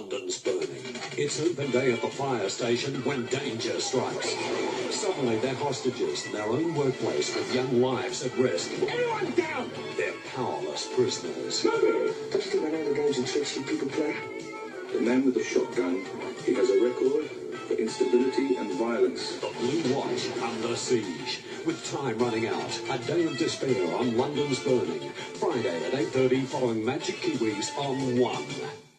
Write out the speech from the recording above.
London's burning. It's open day at the fire station when danger strikes. Suddenly they're hostages in their own workplace with young lives at risk. Everyone down! They're powerless prisoners. Don't you think I know the games and tricks you people play? The man with the shotgun, he has a record for instability and violence. The Blue Watch under siege. With time running out, a day of despair on London's burning. Friday at 8:30 following Magic Kiwis on 1.